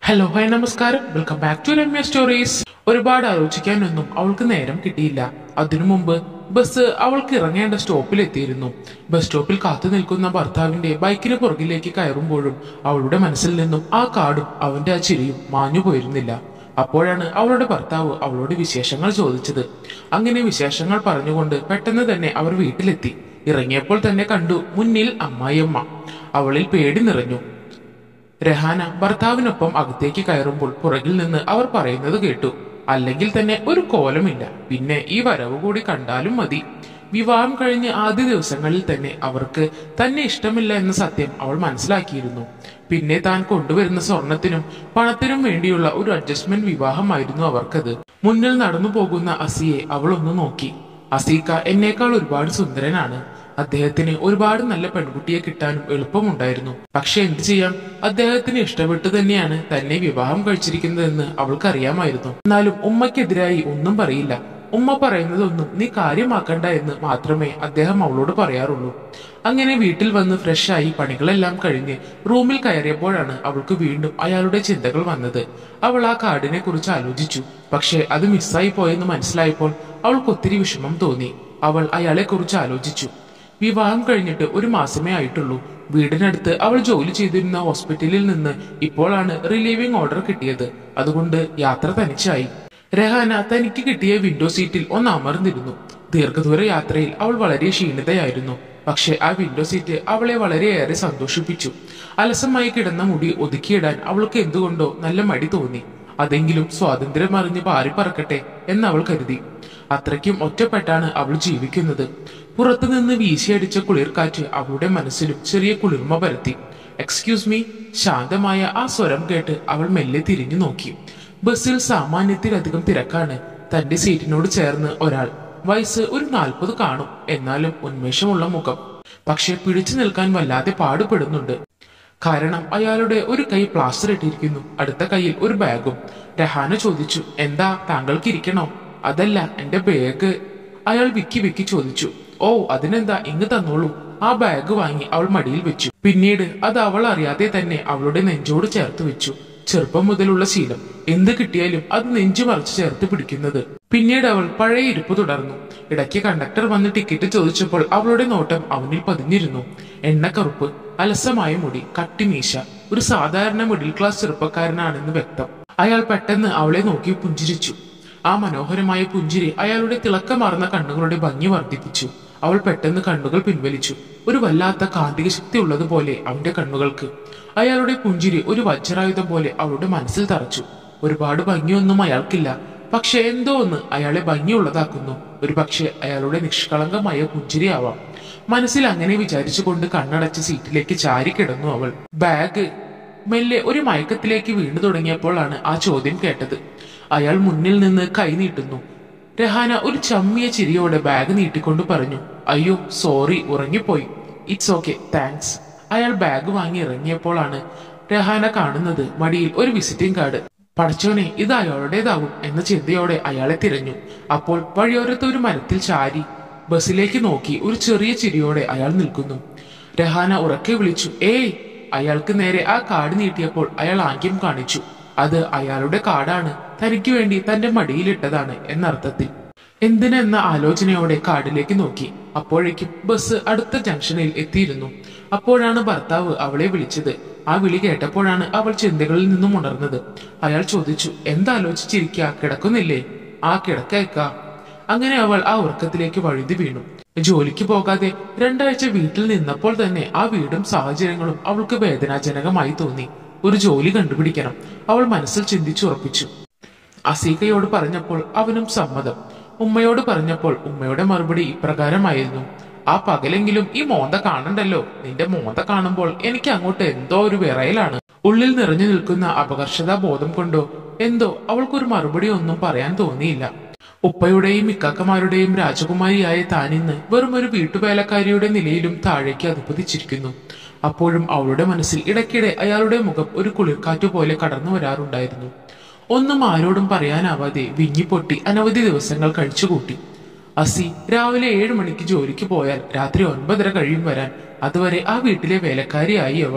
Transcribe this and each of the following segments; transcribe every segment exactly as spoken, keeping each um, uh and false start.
Hello hi നമസ്കാരം, welcome back to Ramya stories. ഒരുപാട് ആലോചിക്കാനൊന്നും അവൾക്ക് നേരം കിട്ടിയില്ല. അതിനു മുമ്പ് ബസ് അവൾക്ക് ഇറങ്ങേണ്ട സ്റ്റോപ്പിൽ എത്തിയിരുന്നു. ബസ് സ്റ്റോപ്പിൽ കാത്തു നിൽക്കുന്ന ഭർത്താവിന്റെ ബൈക്കിന് പുറകിലേക്ക് കയറുമ്പോഴും അവളുടെ മനസ്സിൽ നിന്നും ആ കാടും അവന്റെ ആ ചിരിയും മാഞ്ഞു പോയിരുന്നില്ല. അപ്പോഴാണ് അവളുടെ ഭർത്താവ് അവളോട് വിശേഷങ്ങൾ ചോദിച്ചത്. അങ്ങനെ വിശേഷങ്ങൾ പറഞ്ഞുകൊണ്ട് പെട്ടെന്ന് തന്നെ അവർ വീട്ടിലെത്തി. ഇറങ്ങിയപ്പോൾ തന്നെ കണ്ടു മുന്നിൽ അമ്മായിയമ്മ. അവളിൽ പേടി നിറഞ്ഞു. രഹാന ഭർത്താവിനൊപ്പം അകത്തേക്ക് കയറുമ്പോൾ പുറകിൽ നിന്ന് അവർ പറയുന്നത് കേട്ടു. അല്ലെങ്കിൽ തന്നെ ഒരു കോലമില്ല, പിന്നെ ഈ വരവ് കൂടി കണ്ടാലും മതി. വിവാഹം കഴിഞ്ഞ് ആദ്യ ദിവസങ്ങളിൽ തന്നെ അവർക്ക് തന്നെ ഇഷ്ടമില്ല എന്ന സത്യം അവൾ മനസ്സിലാക്കിയിരുന്നു. പിന്നെ താൻ കൊണ്ടുവരുന്ന സ്വർണത്തിനും പണത്തിനും വേണ്ടിയുള്ള ഒരു അഡ്ജസ്റ്റ്മെന്റ് വിവാഹമായിരുന്നു അവർക്കത്. മുന്നിൽ നടന്നു പോകുന്ന അസിയെ അവൾ ഒന്ന് നോക്കി. അസീക്ക എന്നേക്കാൾ ഒരുപാട് സുന്ദരനാണ്. അദ്ദേഹത്തിന് ഒരുപാട് നല്ല പെൺകുട്ടിയെ കിട്ടാനും എളുപ്പമുണ്ടായിരുന്നു. പക്ഷെ എന്ത് ചെയ്യാം, അദ്ദേഹത്തിന് ഇഷ്ടപ്പെട്ടു തന്നെയാണ് തന്നെ വിവാഹം കഴിച്ചിരിക്കുന്നതെന്ന് അവൾക്കറിയാമായിരുന്നു. എന്നാലും ഉമ്മയ്ക്കെതിരായി ഒന്നും പറയില്ല. ഉമ്മ പറയുന്നതൊന്നും നീ കാര്യമാക്കണ്ട എന്ന് മാത്രമേ അദ്ദേഹം അവളോട് പറയാറുള്ളൂ. അങ്ങനെ വീട്ടിൽ വന്ന് ഫ്രഷായി പണികളെല്ലാം കഴിഞ്ഞ് റൂമിൽ കയറിയപ്പോഴാണ് അവൾക്ക് വീണ്ടും അയാളുടെ ചിന്തകൾ വന്നത്. അവൾ ആ കാർഡിനെ കുറിച്ച് ആലോചിച്ചു. പക്ഷെ അത് മിസ്സായി പോയെന്ന് മനസ്സിലായപ്പോൾ അവൾക്ക് ഒത്തിരി വിഷമം തോന്നി. അവൾ അയാളെ കുറിച്ച് ആലോചിച്ചു. വിവാഹം കഴിഞ്ഞിട്ട് ഒരു മാസമേ ആയിട്ടുള്ളൂ. വീടിനടുത്ത് അവൾ ജോലി ചെയ്തിരുന്ന ഹോസ്പിറ്റലിൽ നിന്ന് ഇപ്പോഴാണ് റിലീവിംഗ് ഓർഡർ കിട്ടിയത്. അതുകൊണ്ട് യാത്ര തനിച്ചായി. രഹാന തനിക്ക് കിട്ടിയ വിൻഡോ സീറ്റിൽ ഒന്ന് അമർന്നിരുന്നു. ദീർഘദൂര യാത്രയിൽ അവൾ വളരെ ക്ഷീണിതയായിരുന്നു. പക്ഷെ ആ വിൻഡോ സീറ്റ് അവളെ വളരെയേറെ സന്തോഷിപ്പിച്ചു. അലസമായി കിടന്ന മുടി ഒതുക്കിയിടാൻ അവൾക്ക് എന്തുകൊണ്ടോ നല്ല മടി തോന്നി. അതെങ്കിലും സ്വാതന്ത്ര്യം അറിഞ്ഞ് പാറി പറക്കട്ടെ എന്ന് അവൾ കരുതി. അത്രയ്ക്കും ഒറ്റപ്പെട്ടാണ് അവൾ ജീവിക്കുന്നത്. പുറത്തുനിന്ന് വീശിയടിച്ച കുളിർക്കാറ്റ് അവളുടെ മനസ്സിലും ചെറിയ കുളിർമ പരത്തി. എക്സ്ക്യൂസ് മീ, ശാന്തമായ ആ സ്വരം കേട്ട് അവൾ മെല്ലെ തിരിഞ്ഞു നോക്കി. ബസ്സിൽ സാമാന്യത്തിലധികം തിരക്കാണ്. തന്റെ സീറ്റിനോട് ചേർന്ന് ഒരാൾ. വയസ്സ് ഒരു നാൽപ്പത് കാണും. എന്നാലും ഉന്മേഷമുള്ള മുഖം. പക്ഷെ പിടിച്ചു നിൽക്കാൻ വല്ലാതെ പാടുപെടുന്നുണ്ട്. കാരണം അയാളുടെ ഒരു കൈ പ്ലാസ്റ്റർ ഇട്ടിരിക്കുന്നു, അടുത്ത കൈയിൽ ഒരു ബാഗും. രഹാന ചോദിച്ചു, എന്താ താങ്കൾക്ക് ഇരിക്കണോ? അതല്ല, എന്റെ ബാഗ്. അയാൾ വിക്കി വിക്കി ചോദിച്ചു. ഓ അതിനെന്താ, ഇങ്ങ് തന്നോളൂ. ആ ബാഗ് വാങ്ങി അവൾ മടിയിൽ വെച്ചു. പിന്നീട് അത് അവൾ അറിയാതെ തന്നെ അവളുടെ നെഞ്ചോട് ചേർത്ത് വെച്ചു. ചെറുപ്പം മുതലുള്ള ശീലം, എന്ത് കിട്ടിയാലും അത് നെഞ്ചു മറിച്ച് ചേർത്ത് പിടിക്കുന്നത്. പിന്നീട് അവൾ പഴയ ഇരിപ്പ് തുടർന്നു. ഇടയ്ക്ക് കണ്ടക്ടർ വന്ന് ടിക്കറ്റ് ചോദിച്ചപ്പോൾ അവളുടെ നോട്ടം അവനിൽ പതിഞ്ഞിരുന്നു. എണ്ണക്കറുപ്പ്, അലസമായ മുടി, കട്ടിമീശ. ഒരു സാധാരണ മിഡിൽ ക്ലാസ് ചെറുപ്പക്കാരനാണെന്ന് വ്യക്തം. അയാൾ പെട്ടെന്ന് അവളെ നോക്കി പുഞ്ചിരിച്ചു. ആ മനോഹരമായ പുഞ്ചിരി അയാളുടെ തിളക്കമാർന്ന കണ്ണുകളുടെ ഭംഗി വർദ്ധിപ്പിച്ചു. അവൾ പെട്ടെന്ന് കണ്ണുകൾ പിൻവലിച്ചു. ഒരു വല്ലാത്ത കാന്തിക ശക്തി ഉള്ളതുപോലെ അവന്റെ കണ്ണുകൾക്ക്. അയാളുടെ പുഞ്ചിരി ഒരു വജ്രായുധം പോലെ അവളുടെ മനസ്സിൽ തറച്ചു. ഒരുപാട് ഭംഗിയൊന്നും അയാൾക്കില്ല, പക്ഷെ എന്തോ ഒന്ന് അയാളെ ഭംഗിയുള്ളതാക്കുന്നു. ഒരു പക്ഷെ അയാളുടെ നിഷ്കളങ്കമായ പുഞ്ചിരിയാവാം. മനസ്സിൽ അങ്ങനെ വിചാരിച്ചുകൊണ്ട് കണ്ണടച്ച് സീറ്റിലേക്ക് ചാരി കിടന്നു അവൾ. ബാഗ്. മെല്ലെ ഒരു മയക്കത്തിലേക്ക് വീണു തുടങ്ങിയപ്പോഴാണ് ആ ചോദ്യം കേട്ടത്. അയാൾ മുന്നിൽ നിന്ന് കൈ നീട്ടുന്നു. രഹാന ഒരു ചമ്മിയ ചിരിയോടെ ബാഗ് നീട്ടിക്കൊണ്ട് പറഞ്ഞു, അയ്യോ സോറി, ഉറങ്ങിപ്പോയി. It's okay, thanks. അയാൾ ബാഗ് വാങ്ങി ഇറങ്ങിയപ്പോഴാണ് രഹാന കാണുന്നത് മടിയിൽ ഒരു വിസിറ്റിംഗ് കാർഡ്. പടച്ചോനെ, ഇത് അയാളുടേതാവും എന്ന ചിന്തയോടെ അയാളെ തിരഞ്ഞു. അപ്പോൾ വഴിയോരത്ത് ഒരു മരത്തിൽ ചാരി ബസ്സിലേക്ക് നോക്കി ഒരു ചെറിയ ചിരിയോടെ അയാൾ നിൽക്കുന്നു. രഹാന ഉറക്കെ വിളിച്ചു, ഏയ്. അയാൾക്ക് നേരെ ആ കാർഡ് നീട്ടിയപ്പോൾ അയാൾ ആംഗ്യം കാണിച്ചു. അത് അയാളുടെ കാർഡാണ്, തനിക്ക് വേണ്ടി തന്റെ മടിയിലിട്ടതാണ് എന്നർത്ഥത്തിൽ. എന്തിനെന്ന ആലോചനയോടെ കാർഡിലേക്ക് നോക്കി. അപ്പോഴേക്കും ബസ് അടുത്ത ജംഗ്ഷനിൽ എത്തിയിരുന്നു. അപ്പോഴാണ് ഭർത്താവ് അവളെ വിളിച്ചത്. ആ വിളി കേട്ടപ്പോഴാണ് അവൾ ചിന്തകളിൽ നിന്നും ഉണർന്നത്. അയാൾ ചോദിച്ചു, എന്താലോചിച്ചിരിക്കുക, കിടക്കുന്നില്ലേ? ആ കിടക്കേക്ക. അങ്ങനെ അവൾ ആ ഉറക്കത്തിലേക്ക് വഴുതി വീണു. ജോലിക്ക് പോകാതെ രണ്ടാഴ്ച വീട്ടിൽ നിന്നപ്പോൾ തന്നെ ആ വീടും സാഹചര്യങ്ങളും അവൾക്ക് വേദനാജനകമായി തോന്നി. ഒരു ജോലി കണ്ടുപിടിക്കണം, അവൾ മനസ്സിൽ ചിന്തിച്ചുറപ്പിച്ചു. അസീക്കയോട് പറഞ്ഞപ്പോൾ അവനും സമ്മതം. ഉമ്മയോട് പറഞ്ഞപ്പോൾ ഉമ്മയുടെ മറുപടി ഇപ്രകാരമായിരുന്നു, ആ പകലെങ്കിലും ഈ മോന്ത കാണണ്ടല്ലോ. നിന്റെ മോന്ത കാണുമ്പോൾ എനിക്ക് അങ്ങോട്ട് എന്തോ ഒരു വിറയലാണ്. ഉള്ളിൽ നിറഞ്ഞു നിൽക്കുന്ന അപകർഷതാ ബോധം കൊണ്ടോ എന്തോ അവൾക്കൊരു മറുപടി ഒന്നും പറയാൻ തോന്നിയില്ല. ഉപ്പയുടെയും ഇക്കാക്കമാരുടെയും രാജകുമാരിയായ താനിന്ന് വെറും ഒരു വീട്ടുവേലക്കാരിയുടെ നിലയിലും താഴേക്ക് അധപതിച്ചിരിക്കുന്നു. അപ്പോഴും അവളുടെ മനസ്സിൽ ഇടയ്ക്കിടെ അയാളുടെ മുഖം ഒരു കുളിർക്കാറ്റു പോലെ കടന്നു വരാറുണ്ടായിരുന്നു. ഒന്നും ആരോടും പറയാനാവാതെ വിങ്ങിപ്പൊട്ടി അനവധി ദിവസങ്ങൾ കഴിച്ചുകൂട്ടി. അസി രാവിലെ ഏഴു മണിക്ക് ജോലിക്ക് പോയാൽ രാത്രി ഒൻപതര കഴിയും വരാൻ. അതുവരെ ആ വീട്ടിലെ വേലക്കാരിയായി അവൾ.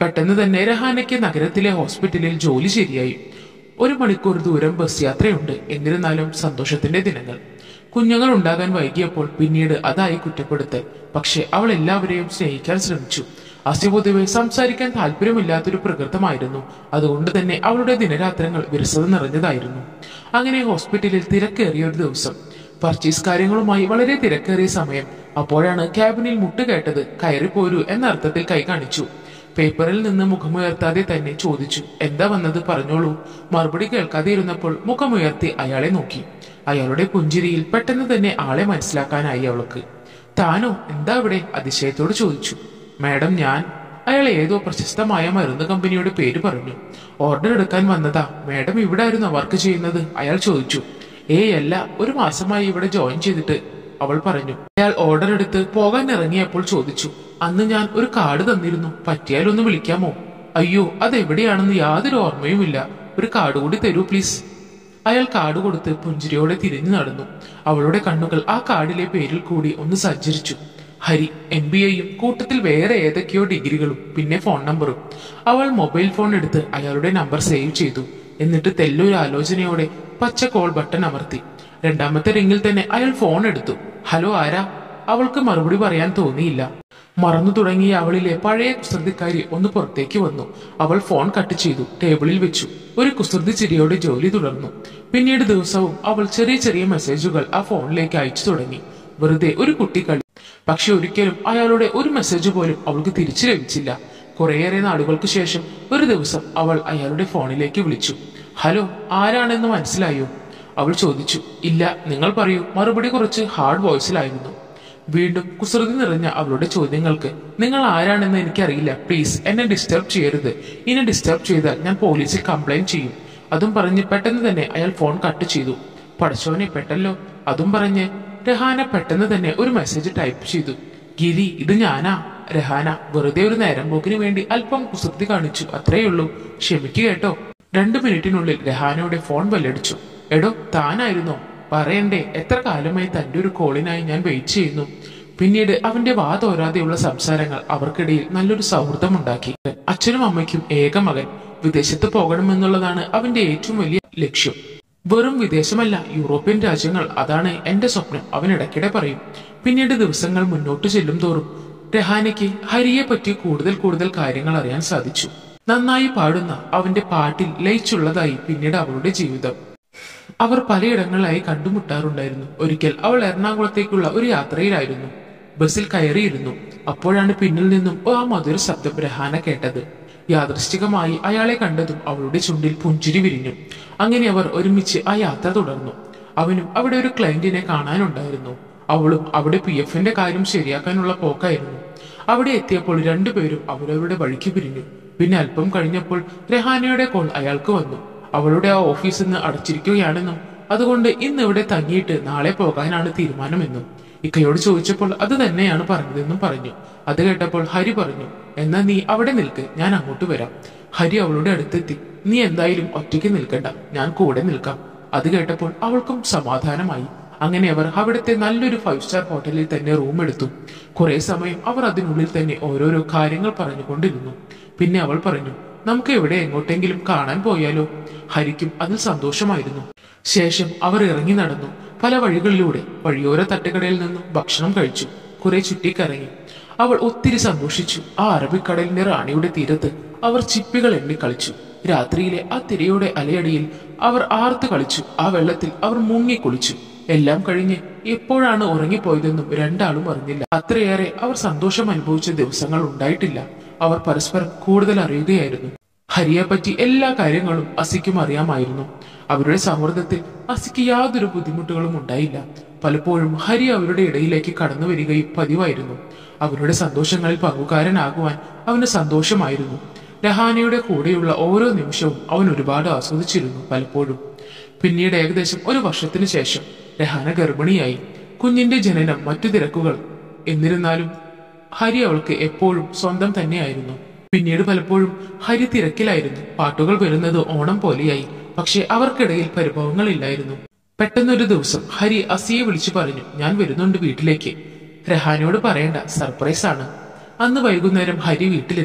പെട്ടെന്ന് തന്നെ രഹാനയ്ക്ക് നഗരത്തിലെ ഹോസ്പിറ്റലിൽ ജോലി ശരിയായി. ഒരു മണിക്കൂർ ദൂരം ബസ് യാത്രയുണ്ട്. എന്നിരുന്നാലും സന്തോഷത്തിന്റെ ദിനങ്ങൾ. കുഞ്ഞുങ്ങൾ ഉണ്ടാകാൻ വൈകിയപ്പോൾ പിന്നീട് അതായി കുറ്റപ്പെടുത്തൽ. പക്ഷെ അവൾ എല്ലാവരെയും സ്നേഹിക്കാൻ ശ്രമിച്ചു. അസി പൊതുവെ സംസാരിക്കാൻ താല്പര്യമില്ലാത്തൊരു പ്രകൃതമായിരുന്നു. അതുകൊണ്ട് തന്നെ അവളുടെ ദിനരാത്രങ്ങൾ വിരസത നിറഞ്ഞതായിരുന്നു. അങ്ങനെ ഹോസ്പിറ്റലിൽ തിരക്കേറിയ ഒരു ദിവസം, പർച്ചേസ് കാര്യങ്ങളുമായി വളരെ തിരക്കേറിയ സമയം. അപ്പോഴാണ് ക്യാബിനിൽ മുട്ടുകേട്ടത്. കയറിപ്പോരൂ എന്ന അർത്ഥത്തിൽ കൈ കാണിച്ചു. പേപ്പറിൽ നിന്ന് മുഖമുയർത്താതെ തന്നെ ചോദിച്ചു, എന്താ വന്നത്, പറഞ്ഞോളൂ. മറുപടി കേൾക്കാതെ ഇരുന്നപ്പോൾ മുഖമുയർത്തി അയാളെ നോക്കി. അയാളുടെ പുഞ്ചിരിയിൽ പെട്ടെന്ന് തന്നെ ആളെ മനസ്സിലാക്കാനായി അവൾക്ക്. താനോ, എന്താ അവിടെ, അതിശയത്തോട് ചോദിച്ചു. മാഡം, ഞാൻ. അയാൾ ഏതോ പ്രശസ്തമായ മരുന്ന് കമ്പനിയുടെ പേര് പറഞ്ഞു. ഓർഡർ എടുക്കാൻ വന്നതാ. മാഡം ഇവിടെ ആയിരുന്നു വർക്ക് ചെയ്യുന്നത്, അയാൾ ചോദിച്ചു. ഏയ് അല്ല, ഒരു മാസമായി ഇവിടെ ജോയിൻ ചെയ്തിട്ട്, അവൾ പറഞ്ഞു. അയാൾ ഓർഡർ എടുത്ത് പോകാൻ ഇറങ്ങിയപ്പോൾ ചോദിച്ചു, അന്ന് ഞാൻ ഒരു കാർഡ് തന്നിരുന്നു, പറ്റിയാൽ ഒന്ന് വിളിക്കാമോ? അയ്യോ, അതെവിടെയാണെന്ന് യാതൊരു ഓർമ്മയുമില്ല. ഒരു കാർഡ് കൂടി തരൂ പ്ലീസ്. അയാൾ കാർഡ് കൊടുത്ത് പുഞ്ചിരിയോടെ തിരിഞ്ഞു നടന്നു. അവളുടെ കണ്ണുകൾ ആ കാർഡിലെ പേരിൽ കൂടി ഒന്ന് സഞ്ചരിച്ചു. ഹരി, എം ബി എയും കൂട്ടത്തിൽ വേറെ ഏതൊക്കെയോ ഡിഗ്രികളും, പിന്നെ ഫോൺ നമ്പറും. അവൾ മൊബൈൽ ഫോൺ എടുത്ത് അയാളുടെ നമ്പർ സേവ് ചെയ്തു. എന്നിട്ട് തെല്ലൊരു ആലോചനയോടെ പച്ച കോൾ ബട്ടൺ അമർത്തി. രണ്ടാമത്തെ റിംഗിൽ തന്നെ അയാൾ ഫോൺ എടുത്തു. ഹലോ, ആരാ? അവൾക്ക് മറുപടി പറയാൻ തോന്നിയില്ല. മറന്നു തുടങ്ങിയ അവളിലെ പഴയ കുസൃതിക്കാരി ഒന്ന് പുറത്തേക്ക് വന്നു. അവൾ ഫോൺ കട്ട് ചെയ്തു, ടേബിളിൽ വെച്ചു. ഒരു കുസൃതി ചിരിയോടെ ജോലി തുടർന്നു. പിന്നീട് ദിവസവും അവൾ ചെറിയ ചെറിയ മെസ്സേജുകൾ ആ ഫോണിലേക്ക് അയച്ചു തുടങ്ങി. വെറുതെ ഒരു കുട്ടിക്കളി. പക്ഷെ ഒരിക്കലും അയാളുടെ ഒരു മെസ്സേജ് പോലും അവൾക്ക് തിരിച്ചു ലഭിച്ചില്ല. കുറേയേറെ നാളുകൾക്ക് ശേഷം ഒരു ദിവസം അവൾ അയാളുടെ ഫോണിലേക്ക് വിളിച്ചു. ഹലോ, ആരാണെന്ന് മനസ്സിലായോ? അവൾ ചോദിച്ചു. ഇല്ല, നിങ്ങൾ പറയൂ. മറുപടി കുറച്ച് ഹാർഡ് വോയിസിലായിരുന്നു. വീണ്ടും കുസൃതി നിറഞ്ഞ അവളുടെ ചോദ്യങ്ങൾക്ക്, നിങ്ങൾ ആരാണെന്ന് എനിക്കറിയില്ല, പ്ലീസ് എന്നെ ഡിസ്റ്റർബ് ചെയ്യരുത്. ഇനി ഡിസ്റ്റർബ് ചെയ്താൽ ഞാൻ പോലീസിൽ കംപ്ലൈന്റ് ചെയ്യും. അതും പറഞ്ഞ് പെട്ടെന്ന് തന്നെ അയാൾ ഫോൺ കട്ട് ചെയ്തു. പടച്ചോനെ, പെട്ടല്ലോ. അതും പറഞ്ഞ് രഹാന പെട്ടെന്ന് തന്നെ ഒരു മെസ്സേജ് ടൈപ്പ് ചെയ്തു. ഗിരി, ഇത് ഞാനാ. രഹാന വെറുതെ ഒരു നേരം പോക്കിന് വേണ്ടി അല്പം കുസൃതി കാണിച്ചു, അത്രയുള്ളൂ. ക്ഷമിക്കുക കേട്ടോ. രണ്ടു മിനിറ്റിനുള്ളിൽ രഹാനയുടെ ഫോൺ ബെല്ലടിച്ചു. എടോ, താനായിരുന്നോ? പറയണ്ടേ, എത്ര കാലമായി തന്റെ ഒരു കോളിനായി ഞാൻ വെയിറ്റ് ചെയ്യുന്നു. പിന്നീട് അവന്റെ വാ തോരാതെയുള്ള സംസാരങ്ങൾ അവർക്കിടയിൽ നല്ലൊരു സൗഹൃദമുണ്ടാക്കി. അച്ഛനും അമ്മയ്ക്കും ഏക മകൻ. വിദേശത്ത് പോകണമെന്നുള്ളതാണ് അവന്റെ ഏറ്റവും വലിയ ലക്ഷ്യം. വെറും വിദേശമല്ല, യൂറോപ്യൻ രാജ്യങ്ങൾ, അതാണ് എന്റെ സ്വപ്നം, അവൻ ഇടയ്ക്കിടെ പറയും. പിന്നീട് ദിവസങ്ങൾ മുന്നോട്ട് ചെല്ലും തോറും രഹാനയ്ക്ക് ഹരിയെ പറ്റി കൂടുതൽ കൂടുതൽ കാര്യങ്ങൾ അറിയാൻ സാധിച്ചു. നന്നായി പാടുന്ന അവന്റെ പാട്ടിൽ ലയിച്ചുള്ളതായി പിന്നീട് അവളുടെ ജീവിതം. അവർ പലയിടങ്ങളിലായി കണ്ടുമുട്ടാറുണ്ടായിരുന്നു. ഒരിക്കൽ അവൾ എറണാകുളത്തേക്കുള്ള ഒരു യാത്രയിലായിരുന്നു. ബസ്സിൽ കയറിയിരുന്നു. അപ്പോഴാണ് പിന്നിൽ നിന്നും ആ മധുര ശബ്ദം രഹാന കേട്ടത്. യാദൃശ്ചികമായി അയാളെ കണ്ടതും അവളുടെ ചുണ്ടിൽ പുഞ്ചിരി വിരിഞ്ഞു. അങ്ങനെ അവർ ഒരുമിച്ച് ആ യാത്ര തുടർന്നു. അവനും അവിടെ ഒരു ക്ലയന്റിനെ കാണാനുണ്ടായിരുന്നു. അവളും അവിടെ പി എഫിന്റെ കാര്യം ശരിയാക്കാനുള്ള പോക്കായിരുന്നു. അവിടെ എത്തിയപ്പോൾ രണ്ടുപേരും അവരവരുടെ വഴിക്ക് പിരിഞ്ഞു. പിന്നെ അല്പം കഴിഞ്ഞപ്പോൾ രഹാനയുടെ കോൾ അയാൾക്ക് വന്നു. അവളുടെ ആ ഓഫീസ് ഇന്ന് അടച്ചിരിക്കുകയാണെന്നും അതുകൊണ്ട് ഇന്ന് ഇവിടെ തങ്ങിയിട്ട് നാളെ പോകാനാണ് തീരുമാനമെന്നും ഇക്കയോട് ചോദിച്ചപ്പോൾ അത് തന്നെയാണ് പറഞ്ഞതെന്നും പറഞ്ഞു. അത് കേട്ടപ്പോൾ ഹരി പറഞ്ഞു, എന്നാ നീ അവിടെ നിൽക്ക്, ഞാൻ അങ്ങോട്ട് വരാം. ഹരി അവളുടെ അടുത്തെത്തി. നീ എന്തായാലും ഒറ്റയ്ക്ക് നിൽക്കണ്ട, ഞാൻ കൂടെ നിൽക്കാം. അത് കേട്ടപ്പോൾ അവൾക്കും സമാധാനമായി. അങ്ങനെ അവർ അവിടുത്തെ നല്ലൊരു ഫൈവ് സ്റ്റാർ ഹോട്ടലിൽ തന്നെ റൂം എടുത്തു. കുറെ സമയം അവർ അതിനുള്ളിൽ തന്നെ ഓരോരോ കാര്യങ്ങൾ പറഞ്ഞുകൊണ്ടിരുന്നു. പിന്നെ അവൾ പറഞ്ഞു, നമുക്ക് എവിടെ എങ്ങോട്ടെങ്കിലും കാണാൻ പോയാലോ? ഹരിക്കും അതിൽ സന്തോഷമായിരുന്നു. ശേഷം അവർ ഇറങ്ങി നടന്നു. പല വഴികളിലൂടെ വഴിയോര തട്ടുകടയിൽ നിന്നും ഭക്ഷണം കഴിച്ചു. കുറെ ചുറ്റിക്കറങ്ങി. അവൾ ഒത്തിരി സന്തോഷിച്ചു. ആ അറബിക്കടലിന്റെ റാണിയുടെ തീരത്ത് അവർ ചിപ്പികൾ എണ്ണി കളിച്ചു. രാത്രിയിലെ ആ തിരയുടെ അലയടിയിൽ അവർ ആർത്ത് കളിച്ചു. ആ വെള്ളത്തിൽ അവർ മുങ്ങിക്കുളിച്ചു. എല്ലാം കഴിഞ്ഞ് എപ്പോഴാണ് ഉറങ്ങിപ്പോയതെന്നും രണ്ടാളും അറിഞ്ഞില്ല. അത്രയേറെ അവർ സന്തോഷം അനുഭവിച്ച ദിവസങ്ങൾ ഉണ്ടായിട്ടില്ല. അവർ പരസ്പരം കൂടുതൽ അറിയുകയായിരുന്നു. ഹരിയെപ്പറ്റി എല്ലാ കാര്യങ്ങളും അസിക്കും അറിയാമായിരുന്നു. അവരുടെ സൗഹൃദത്തിൽ അസിക്ക് യാതൊരു ബുദ്ധിമുട്ടുകളും ഉണ്ടായില്ല. പലപ്പോഴും ഹരി അവരുടെ ഇടയിലേക്ക് കടന്നു വരികയും പതിവായിരുന്നു. അവരുടെ സന്തോഷങ്ങളിൽ പങ്കുകാരനാകുവാൻ അവന് സന്തോഷമായിരുന്നു. രഹാനയുടെ കൂടെയുള്ള ഓരോ നിമിഷവും അവൻ ഒരുപാട് ആസ്വദിച്ചിരുന്നു. പലപ്പോഴും പിന്നീട് ഏകദേശം ഒരു വർഷത്തിനു ശേഷം രഹാന ഗർഭിണിയായി. കുഞ്ഞിന്റെ ജനനം, മറ്റു തിരക്കുകൾ. എന്നിരുന്നാലും ഹരി അവൾക്ക് എപ്പോഴും സ്വന്തം തന്നെയായിരുന്നു. പിന്നീട് പലപ്പോഴും ഹരി തിരക്കിലായിരുന്നു. പാട്ടുകൾ വരുന്നത് ഓണം പോലെയായി. പക്ഷെ അവർക്കിടയിൽ പരിഭവങ്ങളില്ലായിരുന്നു. പെട്ടെന്നൊരു ദിവസം ഹരി അസിയെ വിളിച്ചു പറഞ്ഞു, ഞാൻ വരുന്നുണ്ട് വീട്ടിലേക്ക്. രഹാനയോട് പറയണ്ട, സർപ്രൈസ് ആണ്. അന്ന് വൈകുന്നേരം ഹരി വീട്ടിലെത്തി.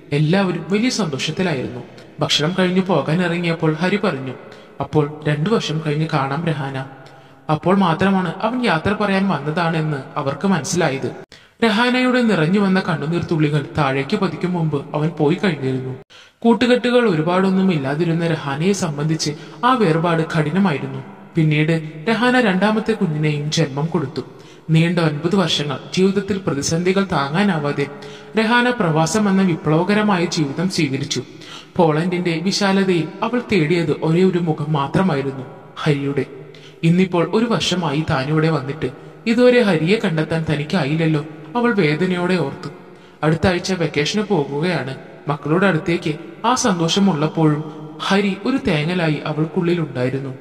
എല്ലാവരും വലിയ സന്തോഷത്തിലായിരുന്നു. ഭക്ഷണം കഴിഞ്ഞു പോകാൻ ഇറങ്ങിയപ്പോൾ ഹരി പറഞ്ഞു, അപ്പോൾ രണ്ടു വർഷം കഴിഞ്ഞ് കാണാം രഹാന. അപ്പോൾ മാത്രമാണ് അവൻ യാത്ര പറയാൻ വന്നതാണെന്ന് അവർക്ക് മനസ്സിലായത്. രഹാനയുടെ നിറഞ്ഞു വന്ന കണ്ണുനീർ തുള്ളികൾ താഴേക്ക് പതിക്കും മുമ്പ് അവൻ പോയി കഴിഞ്ഞിരുന്നു. കൂട്ടുകെട്ടുകൾ ഒരുപാടൊന്നും ഇല്ലാതിരുന്ന രഹാനയെ സംബന്ധിച്ച് ആ വേർപാട് കഠിനമായിരുന്നു. പിന്നീട് രഹാന രണ്ടാമത്തെ കുഞ്ഞിനെയും ജന്മം കൊടുത്തു. നീണ്ട ഒൻപത് വർഷങ്ങൾ ജീവിതത്തിൽ പ്രതിസന്ധികൾ താങ്ങാനാവാതെ രഹാന പ്രവാസം എന്ന വിപ്ലവകരമായ ജീവിതം സ്വീകരിച്ചു. പോളണ്ടിന്റെ വിശാലതയിൽ അവൾ തേടിയത് ഒരേ ഒരു മുഖം മാത്രമായിരുന്നു, ഹരിയുടെ. ഇന്നിപ്പോൾ ഒരു വർഷമായി താനിവിടെ വന്നിട്ട് ഇതുവരെ ഹരിയെ കണ്ടെത്താൻ തനിക്കായില്ലല്ലോ. അവൾ വേദനയോടെ ഓർത്തു. അടുത്ത ആഴ്ച വെക്കേഷന് പോകുകയാണ്. മക്കളുടെ അടുത്തേക്ക്. ആ സന്തോഷമുള്ളപ്പോഴും ഹരി ഒരു തേങ്ങലായി അവൾക്കുള്ളിൽ ഉണ്ടായിരുന്നു.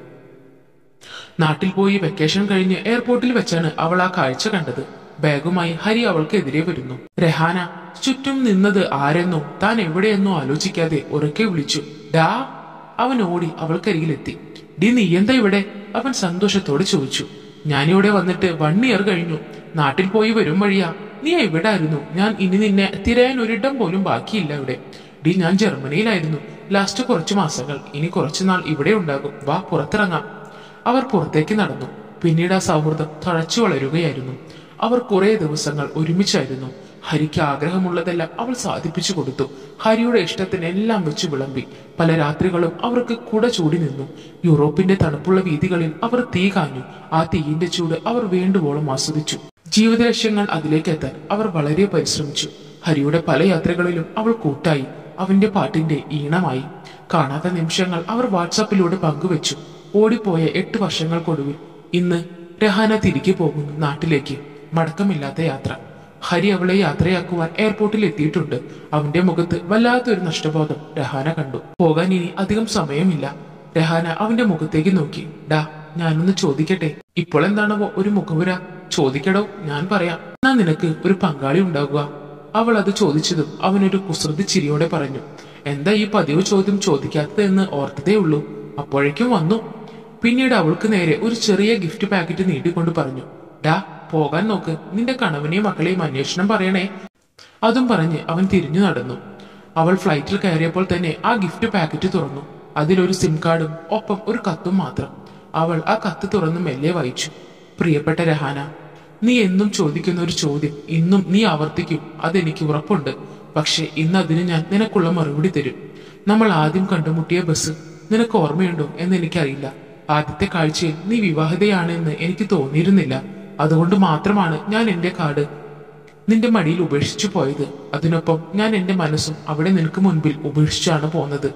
നാട്ടിൽ പോയി വെക്കേഷൻ കഴിഞ്ഞ് എയർപോർട്ടിൽ വെച്ചാണ് അവൾ ആ കാഴ്ച കണ്ടത്. ബാഗുമായി ഹരി അവൾക്കെതിരെ വരുന്നു. രഹാന ചുറ്റും നിന്നത് ആരെന്നോ താൻ എവിടെയെന്നോ ആലോചിക്കാതെ ഉറക്കെ വിളിച്ചു, ഡാ. അവൻ ഓടി അവൾക്കരികിലെത്തി. ഡി, നീ എന്താ ഇവിടെ? അവൻ സന്തോഷത്തോടെ ചോദിച്ചു. ഞാനിവിടെ വന്നിട്ട് വൺ ഇയർ കഴിഞ്ഞു. നാട്ടിൽ പോയി വരും വഴിയാ. നീ എവിടെ ആയിരുന്നു? ഞാൻ ഇനി നിന്നെ തിരയാൻ ഒരിടം പോലും ബാക്കിയില്ല ഇവിടെ. ഡി, ഞാൻ ജർമ്മനിയിലായിരുന്നു ലാസ്റ്റ് കുറച്ചു മാസങ്ങൾ. ഇനി കുറച്ചുനാൾ ഇവിടെ ഉണ്ടാകും. വാ, പുറത്തിറങ്ങാം. അവർ പുറത്തേക്ക് നടന്നു. പിന്നീട് ആ സൗഹൃദം തഴച്ചു വളരുകയായിരുന്നു. അവർ കുറെ ദിവസങ്ങൾ ഒരുമിച്ചായിരുന്നു. ഹരിക്ക് ആഗ്രഹമുള്ളതെല്ലാം അവൾ സാധിപ്പിച്ചു കൊടുത്തു. ഹരിയുടെ ഇഷ്ടത്തിന് എല്ലാം വെച്ച് വിളമ്പി. പല രാത്രികളും അവർക്ക് കുട ചൂടി നിന്നു. യൂറോപ്പിന്റെ തണുപ്പുള്ള വീതികളിൽ അവർ തീ കാഞ്ഞു. ആ തീയിന്റെ ചൂട് അവർ വേണ്ടുവോളം ആസ്വദിച്ചു. ജീവിത ലക്ഷ്യങ്ങൾ അതിലേക്ക് എത്താൻ അവർ വളരെ പരിശ്രമിച്ചു. ഹരിയുടെ പല യാത്രകളിലും അവൾ കൂട്ടായി. അവന്റെ പാട്ടിന്റെ ഈണമായി. കാണാത്ത നിമിഷങ്ങൾ അവർ വാട്സാപ്പിലൂടെ പങ്കുവെച്ചു. ഓടിപ്പോയ എട്ട് വർഷങ്ങൾക്കൊടുവിൽ ഇന്ന് രഹാന തിരികെ പോകുന്നു നാട്ടിലേക്ക്. മടക്കമില്ലാത്ത യാത്ര. ഹരി അവളെ യാത്രയാക്കുവാൻ എയർപോർട്ടിൽ എത്തിയിട്ടുണ്ട്. അവന്റെ മുഖത്ത് വല്ലാത്തൊരു നഷ്ടബോധം രഹാന കണ്ടു. പോകാൻ ഇനി അധികം സമയമില്ല. രഹാന അവന്റെ മുഖത്തേക്ക് നോക്കി. ഡാ, ഞാനൊന്ന് ചോദിക്കട്ടെ? ഇപ്പോൾ എന്താണവോ ഒരു മുഖവുര? ചോദിക്കടോ, ഞാൻ പറയാം. എന്നാ നിനക്ക് ഒരു പങ്കാളി ഉണ്ടാകുക? അവൾ അത് ചോദിച്ചതും അവനൊരു കുസൃതി ചിരിയോടെ പറഞ്ഞു, എന്താ ഈ പതിവ് ചോദ്യം ചോദിക്കാത്തതെന്ന് ഓർത്തതേ ഉള്ളൂ. അപ്പോഴേക്കും വന്നു. പിന്നീട് അവൾക്ക് നേരെ ഒരു ചെറിയ ഗിഫ്റ്റ് പാക്കറ്റ് നീട്ടിക്കൊണ്ട് പറഞ്ഞു, ഡാ, പോകാൻ നോക്ക്. നിന്റെ കണവനെയും മക്കളെയും അന്വേഷണം പറയണേ. അതും പറഞ്ഞ് അവൻ തിരിഞ്ഞു നടന്നു. അവൾ ഫ്ലൈറ്റിൽ കയറിയപ്പോൾ തന്നെ ആ ഗിഫ്റ്റ് പാക്കറ്റ് തുറന്നു. അതിലൊരു സിം കാർഡും ഒപ്പം ഒരു കത്തും മാത്രം. അവൾ ആ കത്ത് തുറന്ന് മെല്ലെ വായിച്ചു. പ്രിയപ്പെട്ട രഹാന, നീ എന്നും ചോദിക്കുന്ന ഒരു ചോദ്യം ഇന്നും നീ ആവർത്തിക്കും, അതെനിക്ക് ഉറപ്പുണ്ട്. പക്ഷെ ഇന്ന് അതിന് ഞാൻ നിനക്കുള്ള മറുപടി തരും. നമ്മൾ ആദ്യം കണ്ടുമുട്ടിയ ബസ് നിനക്ക് ഓർമ്മയുണ്ടോ എന്ന് എനിക്കറിയില്ല. ആദ്യത്തെ കാഴ്ചയിൽ നീ വിവാഹിതയാണ് എന്ന് എനിക്ക് തോന്നിയിരുന്നില്ല. അതുകൊണ്ട് മാത്രമാണ് ഞാൻ എന്റെ കാർഡ് നിന്റെ മടിയിൽ ഉപേക്ഷിച്ചു പോയത്. അതിനൊപ്പം ഞാൻ എന്റെ മനസ്സും അവിടെ നിനക്ക് മുൻപിൽ ഉപേക്ഷിച്ചാണ് പോന്നത്.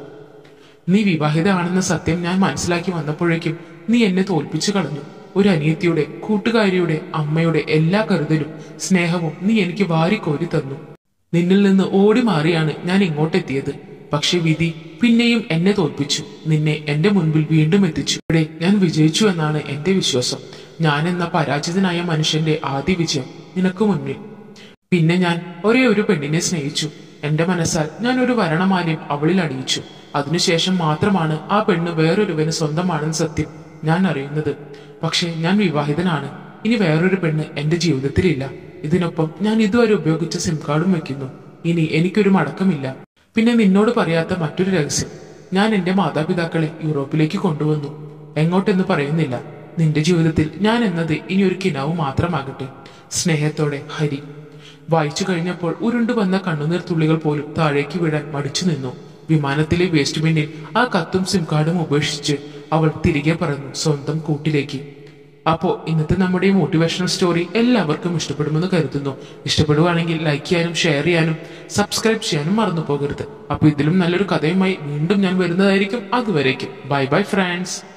നീ വിവാഹിതയാണെന്ന സത്യം ഞാൻ മനസ്സിലാക്കി വന്നപ്പോഴേക്കും നീ എന്നെ തോൽപ്പിച്ചു കളഞ്ഞു. ഒരു അനിയത്തിയുടെ, കൂട്ടുകാരിയുടെ, അമ്മയുടെ എല്ലാ കരുതലും സ്നേഹവും നീ എനിക്ക് വാരിക്കോരി തന്നു. നിന്നിൽ നിന്ന് ഓടി മാറിയാണ് ഞാൻ ഇങ്ങോട്ടെത്തിയത്. പക്ഷെ വിധി പിന്നെയും എന്നെ തോൽപ്പിച്ചു. നിന്നെ എന്റെ മുൻപിൽ വീണ്ടും എത്തിച്ചു. ഇവിടെ ഞാൻ വിജയിച്ചു എന്നാണ് എന്റെ വിശ്വാസം. ഞാൻ എന്ന പരാജിതനായ മനുഷ്യന്റെ ആദ്യ വിജയം നിനക്ക് മുന്നിൽ. പിന്നെ ഞാൻ ഒരേ ഒരു പെണ്ണിനെ സ്നേഹിച്ചു. എന്റെ മനസ്സാൽ ഞാൻ ഒരു വരണമാലയം അവളിൽ അണിയിച്ചു. അതിനുശേഷം മാത്രമാണ് ആ പെണ്ണ് വേറൊരുവന് സ്വന്തമാണെന്ന് സത്യം ഞാൻ അറിയുന്നത്. പക്ഷെ ഞാൻ വിവാഹിതനാണ്. ഇനി വേറൊരു പെണ്ണ് എന്റെ ജീവിതത്തിലില്ല. ഇതിനൊപ്പം ഞാൻ ഇതുവരെ ഉപയോഗിച്ച സിം കാർഡും വെക്കുന്നു. ഇനി എനിക്കൊരു മടക്കമില്ല. പിന്നെ നിന്നോട് പറയാത്ത മറ്റൊരു രഹസ്യം, ഞാൻ എന്റെ മാതാപിതാക്കളെ യൂറോപ്പിലേക്ക് കൊണ്ടുവന്നു. എങ്ങോട്ടെന്ന് പറയുന്നില്ല. നിന്റെ ജീവിതത്തിൽ ഞാൻ എന്നത് ഇനി ഒരു കിനാവ് മാത്രമാകട്ടെ. സ്നേഹത്തോടെ, ഹരി. വായിച്ചു കഴിഞ്ഞപ്പോൾ ഉരുണ്ടു വന്ന കണ്ണുനീർ തുള്ളികൾ പോലും താഴേക്ക് വീഴാൻ മടിച്ചു നിന്നു. വിമാനത്തിലെ വേസ്റ്റ് ബിന്നിൽ ആ കത്തും സിം കാർഡും ഉപേക്ഷിച്ച് അവൾ തിരികെ പറന്നു സ്വന്തം കൂട്ടിലേക്ക്. അപ്പോ ഇന്നത്തെ നമ്മുടെ മോട്ടിവേഷണൽ സ്റ്റോറി എല്ലാവർക്കും ഇഷ്ടപ്പെടുമെന്ന് കരുതുന്നു. ഇഷ്ടപ്പെടുവാണെങ്കിൽ ലൈക്ക് ചെയ്യാനും ഷെയർ ചെയ്യാനും സബ്സ്ക്രൈബ് ചെയ്യാനും മറന്നു പോകരുത്. അപ്പൊ ഇതിലും നല്ലൊരു കഥയുമായി വീണ്ടും ഞാൻ വരുന്നതായിരിക്കും. അതുവരേക്കും ബൈ ബൈ ഫ്രണ്ട്സ്.